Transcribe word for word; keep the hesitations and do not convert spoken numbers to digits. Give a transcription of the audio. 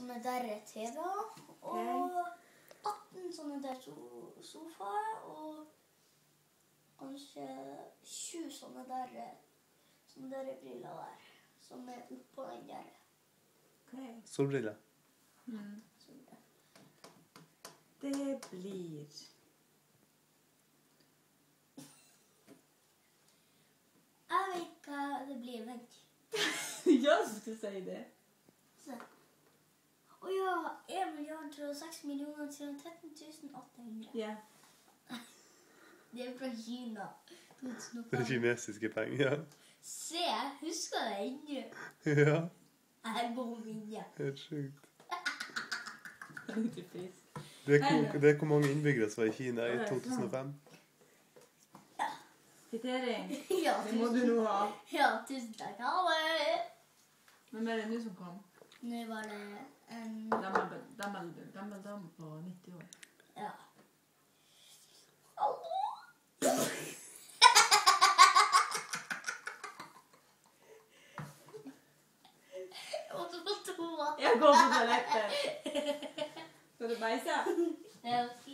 sånne der T V-er, og atten sånne der so sofaer, og kanskje sju sånne der, sånne der briller der, som er oppå den der. Okay. Solbriller. Mm. Det blir... Jeg vet hva det blir, vent. Ja, så skal du si det. Så. Å ja, en milliard og seks millioner til tretten tusen åtte hundre. Ja. Det er fra Kina. Det er kinesiske penger, ja. Se, jeg husker det ennå. Ja. Jeg går vinne. Helt sjukt. Det er ikke fisk. Det er, hvor, det er hvor mange innbyggere som var i Kina i to tusen og fem. Ja. Kvittering. Ja, Det må du nå ha. Ja, tusen takk. Ha det. Hvem er det nå som kom? Nå var det en... Gammel, gammel, gammel dame på nitti år. Ja. Hallo? Jeg måtte på toa. Jeg går på toalettet. Skal du beise? Ja.